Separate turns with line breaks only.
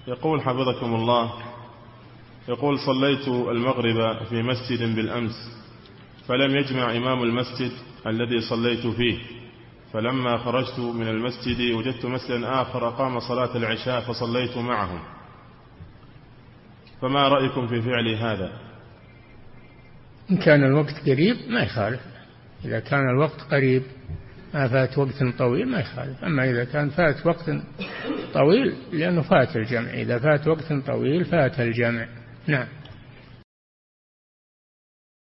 يقول حفظكم الله، يقول صليت المغرب في مسجد بالأمس، فلم يجمع إمام المسجد الذي صليت فيه، فلما خرجت من المسجد وجدت مسجدا آخر أقام صلاة العشاء فصليت معهم، فما رأيكم في فعل هذا؟
إن كان الوقت قريب ما يخالف، إذا كان الوقت قريب ما فات وقت طويل ما يخالف، أما إذا كان فات وقت طويل لأنه فات الجمع، إذا فات وقت طويل فات الجمع. نعم.